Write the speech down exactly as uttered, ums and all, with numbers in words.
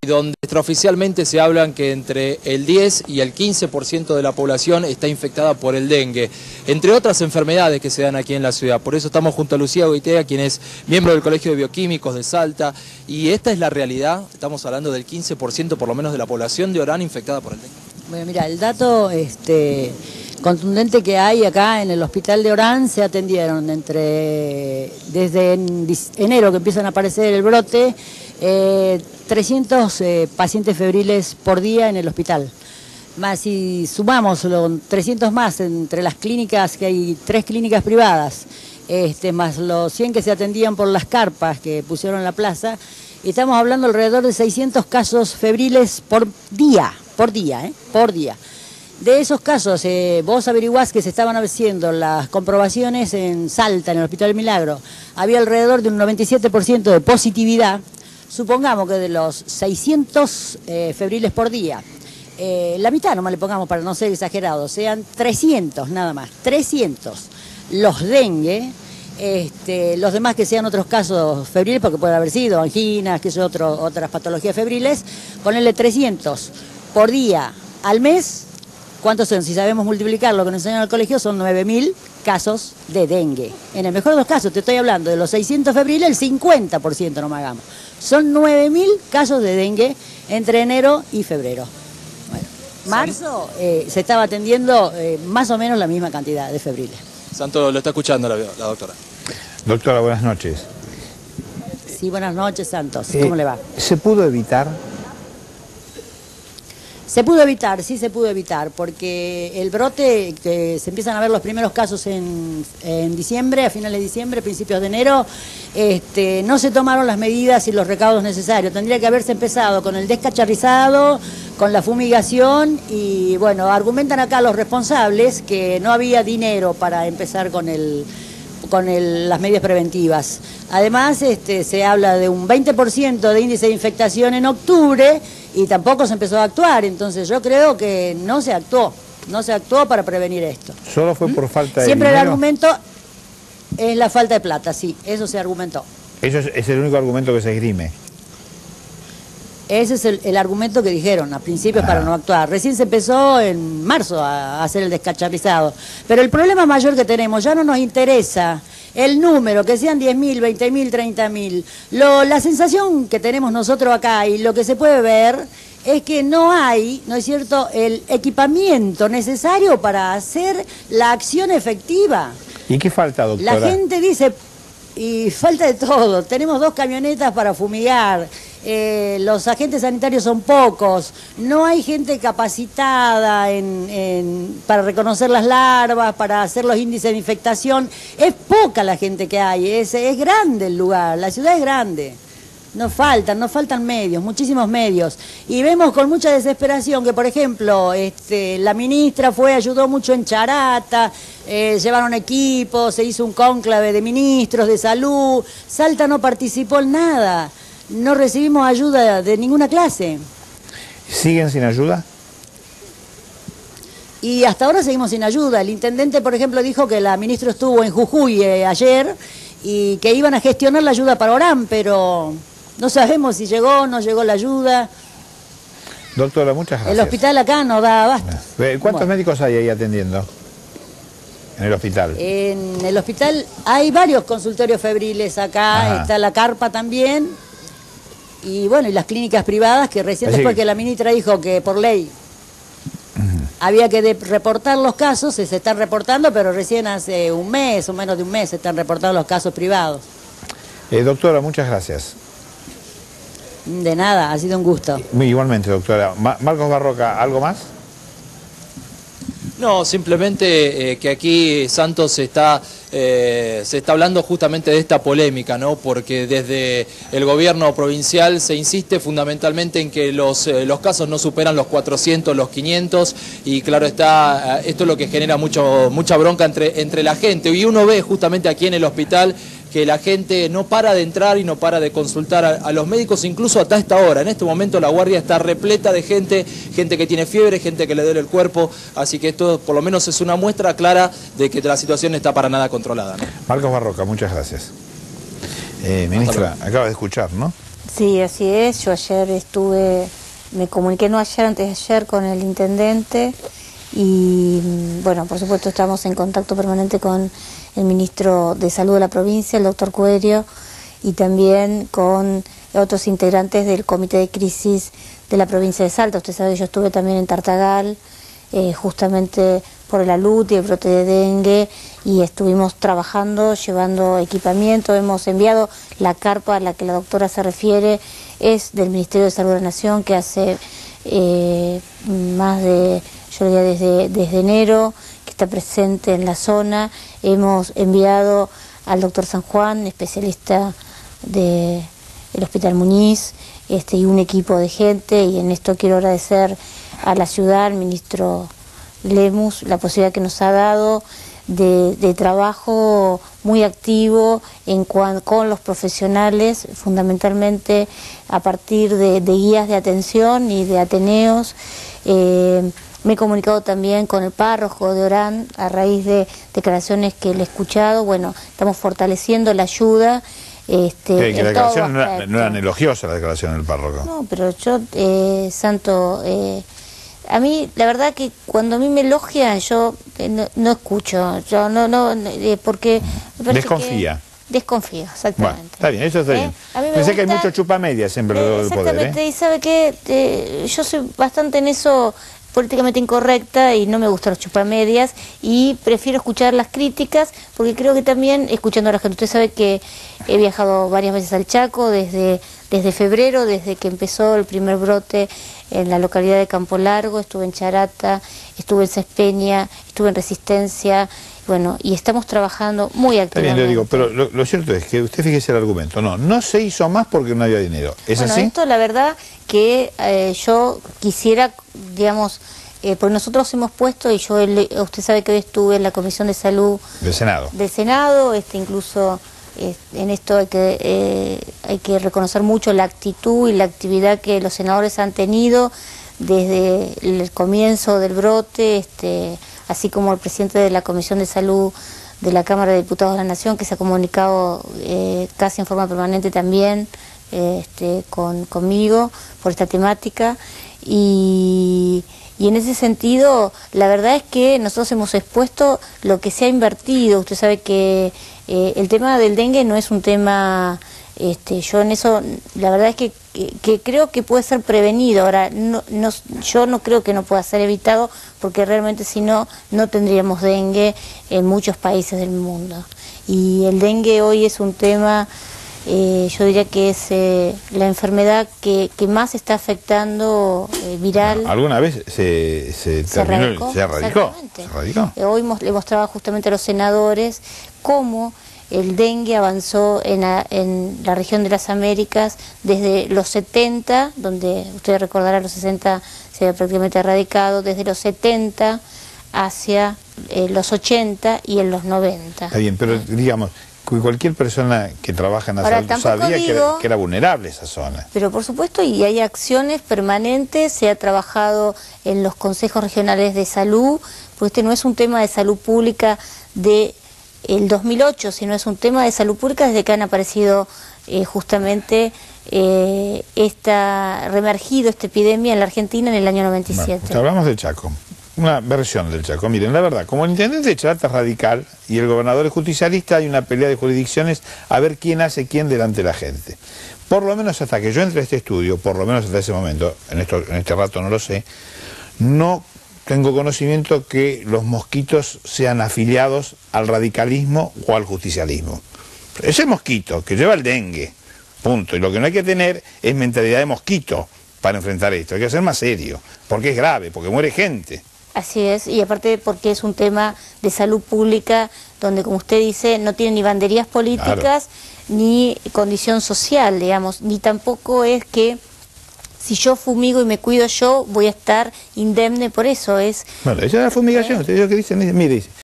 donde extraoficialmente se hablan que entre el diez y el quince por ciento de la población está infectada por el dengue, entre otras enfermedades que se dan aquí en la ciudad. Por eso estamos junto a Lucía Goitea, quien es miembro del Colegio de Bioquímicos de Salta, y esta es la realidad. Estamos hablando del quince por ciento por lo menos de la población de Orán infectada por el dengue. Bueno, mira, el dato este, contundente que hay acá en el hospital de Orán, se atendieron entre desde en, enero que empiezan a aparecer el brote, eh, trescientos eh, pacientes febriles por día en el hospital. Más si sumamos los trescientos más entre las clínicas, que hay tres clínicas privadas, este, más los cien que se atendían por las carpas que pusieron en la plaza, estamos hablando alrededor de seiscientos casos febriles por día, por día, ¿eh? por día. De esos casos, eh, vos averiguás que se estaban haciendo las comprobaciones en Salta, en el Hospital del Milagro, había alrededor de un noventa y siete por ciento de positividad. Supongamos que de los seiscientos eh, febriles por día, eh, la mitad nomás le pongamos para no ser exagerados, sean trescientos nada más, trescientos los dengue, este, los demás que sean otros casos febriles, porque puede haber sido anginas, que son otro, otras patologías febriles, ponerle trescientos por día al mes. ¿Cuántos son? Si sabemos multiplicar lo que nos enseñan al colegio, son nueve mil casos de dengue. En el mejor de los casos, te estoy hablando de los seiscientos febriles, el cincuenta por ciento no me hagamos. Son nueve mil casos de dengue entre enero y febrero. Bueno, marzo eh, se estaba atendiendo eh, más o menos la misma cantidad de febriles. Santo, lo está escuchando la, la doctora. Doctora, buenas noches. Sí, buenas noches, Santos. ¿Cómo Eh, le va? ¿Se pudo evitar? Se pudo evitar, sí se pudo evitar, porque el brote, que se empiezan a ver los primeros casos en, en diciembre, a finales de diciembre, principios de enero, este, no se tomaron las medidas y los recaudos necesarios. Tendría que haberse empezado con el descacharrizado, con la fumigación y, bueno, argumentan acá los responsables que no había dinero para empezar con el... con el, las medidas preventivas. Además, este, se habla de un veinte por ciento de índice de infectación en octubre y tampoco se empezó a actuar, entonces yo creo que no se actuó, no se actuó para prevenir esto. ¿Solo fue por falta de Siempre dinero? el argumento es la falta de plata, sí, eso se argumentó. Eso es, es el único argumento que se esgrime. Ese es el, el argumento que dijeron a principios Ah. para no actuar. Recién se empezó en marzo a, a hacer el descacharrizado. Pero el problema mayor que tenemos, ya no nos interesa el número, que sean diez mil, veinte mil, treinta mil. La sensación que tenemos nosotros acá y lo que se puede ver es que no hay, ¿no es cierto?, el equipamiento necesario para hacer la acción efectiva. ¿Y qué falta, doctora? La gente dice, y falta de todo, tenemos dos camionetas para fumigar, eh, los agentes sanitarios son pocos, no hay gente capacitada en, en, para reconocer las larvas, para hacer los índices de infectación, es poca la gente que hay, es, es grande el lugar, la ciudad es grande. Nos faltan, nos faltan medios, muchísimos medios. Y vemos con mucha desesperación que, por ejemplo, este, la ministra fue, ayudó mucho en Charata, eh, llevaron equipos, se hizo un cónclave de ministros de salud. Salta no participó en nada, no recibimos ayuda de ninguna clase. ¿Siguen sin ayuda? Y hasta ahora seguimos sin ayuda. El intendente, por ejemplo, dijo que la ministra estuvo en Jujuy eh, ayer y que iban a gestionar la ayuda para Orán, pero... no sabemos si llegó o no llegó la ayuda. Doctora, muchas gracias. El hospital acá no da abasto. ¿Cuántos bueno. médicos hay ahí atendiendo en el hospital? En el hospital hay varios consultorios febriles acá, Ajá. está la carpa también, y bueno, y las clínicas privadas que recién Así después que... que la ministra dijo que por ley uh-huh. había que de reportar los casos, se están reportando, pero recién hace un mes o menos de un mes se están reportando los casos privados. Eh, doctora, muchas gracias. De nada, ha sido un gusto. Igualmente, doctora. Ma- Marcos Barroca, ¿algo más? No, simplemente eh, que aquí Santos se está, eh, se está hablando justamente de esta polémica, ¿no? Porque desde el gobierno provincial se insiste fundamentalmente en que los, eh, los casos no superan los cuatrocientos, los quinientos, y claro está, esto es lo que genera mucho, mucha bronca entre, entre la gente. Y uno ve justamente aquí en el hospital que la gente no para de entrar y no para de consultar a, a los médicos, incluso hasta esta hora. En este momento la guardia está repleta de gente, gente que tiene fiebre, gente que le duele el cuerpo, así que esto por lo menos es una muestra clara de que la situación no está para nada controlada, ¿no? Marcos Barroca, muchas gracias. Eh, ministra, acaba de escuchar, ¿no? Sí, así es. Yo ayer estuve, me comuniqué no ayer, antes de ayer con el intendente y bueno, por supuesto estamos en contacto permanente con el ministro de Salud de la provincia, el doctor Cuerio, y también con otros integrantes del comité de crisis de la provincia de Salta. Usted sabe que yo estuve también en Tartagal, eh, justamente por el alud y el brote de dengue, y estuvimos trabajando, llevando equipamiento. Hemos enviado la carpa a la que la doctora se refiere, es del Ministerio de Salud de la Nación, que hace eh, más de, yo diría desde, desde enero, que está presente en la zona. Hemos enviado al doctor San Juan, especialista del Hospital Muñiz, este, y un equipo de gente, y en esto quiero agradecer a la ciudad, al ministro Lemus, la posibilidad que nos ha dado de, de trabajo muy activo en cuan, con los profesionales, fundamentalmente a partir de, de guías de atención y de ateneos. Eh, me he comunicado también con el párroco de Orán a raíz de declaraciones que le he escuchado. Bueno, estamos fortaleciendo la ayuda. Este, que, que la declaración no, era, no eran elogiosas, la declaración del párroco. No, pero yo, eh, Santo, eh, a mí, la verdad que cuando a mí me elogian, yo eh, no, no escucho, yo no, no, eh, porque... Desconfía. Que desconfío, exactamente. Bueno, está bien, eso está ¿Eh? bien. A mí me Pensé gusta, que hay mucho chupamedia siempre eh, del poder. Exactamente, ¿eh? y sabe que eh, yo soy bastante en eso políticamente incorrecta y no me gustan los chupamedias y prefiero escuchar las críticas porque creo que también escuchando a la gente. Usted sabe que he viajado varias veces al Chaco desde, desde febrero, desde que empezó el primer brote en la localidad de Campo Largo, estuve en Charata, estuve en Cespeña, estuve en Resistencia, bueno, y estamos trabajando muy activamente. Está bien, le digo, pero lo, lo cierto es que usted fíjese el argumento, no, no se hizo más porque no había dinero, ¿es bueno, así? Esto la verdad que eh, yo quisiera, digamos, eh, porque nosotros hemos puesto, y yo, el, usted sabe que hoy estuve en la Comisión de Salud del Senado, del Senado, este, incluso eh, en esto hay que, eh, hay que reconocer mucho la actitud y la actividad que los senadores han tenido desde el comienzo del brote, este, así como el presidente de la Comisión de Salud de la Cámara de Diputados de la Nación, que se ha comunicado eh, casi en forma permanente también eh, este, con, conmigo por esta temática. Y, y en ese sentido, la verdad es que nosotros hemos expuesto lo que se ha invertido. Usted sabe que eh, el tema del dengue no es un tema... Este, yo en eso, la verdad es que, que, que creo que puede ser prevenido. Ahora, no, no, yo no creo que no pueda ser evitado, porque realmente si no, no tendríamos dengue en muchos países del mundo. Y el dengue hoy es un tema, eh, yo diría que es eh, la enfermedad que, que más está afectando eh, viral. Bueno, ¿alguna vez se, se, Se terminó, erradicó, se erradicó? exactamente. ¿Se erradicó? Eh, hoy mos- le mostraba justamente a los senadores cómo el dengue avanzó en la, en la región de las Américas desde los setenta, donde usted recordará los sesenta se había prácticamente erradicado, desde los setenta hacia eh, los ochenta y en los noventa. Está bien, pero digamos, cu- cualquier persona que trabaja en la Ahora, salud tampoco sabía que, digo- era, que era vulnerable esa zona. Pero por supuesto, y hay acciones permanentes, se ha trabajado en los consejos regionales de salud, porque este no es un tema de salud pública de el dos mil ocho, sino es un tema de salud pública desde que han aparecido eh, justamente eh, esta, reemergido esta epidemia en la Argentina en el año noventa y siete. Bueno, hablamos del Chaco, una versión del Chaco. Miren, la verdad, como el intendente de Charata es radical y el gobernador es justicialista, hay una pelea de jurisdicciones a ver quién hace quién delante de la gente. Por lo menos hasta que yo entre a este estudio, por lo menos hasta ese momento, en, esto, en este rato no lo sé, no tengo conocimiento que los mosquitos sean afiliados al radicalismo o al justicialismo. Es el mosquito que lleva el dengue, punto. Y lo que no hay que tener es mentalidad de mosquito para enfrentar esto. Hay que ser más serio, porque es grave, porque muere gente. Así es, y aparte porque es un tema de salud pública donde, como usted dice, no tiene ni banderías políticas, claro, ni condición social, digamos, ni tampoco es que si yo fumigo y me cuido yo, voy a estar indemne por eso. Es, bueno, esa es la fumigación. ¿Eh? Ustedes lo que dicen, mire, dice,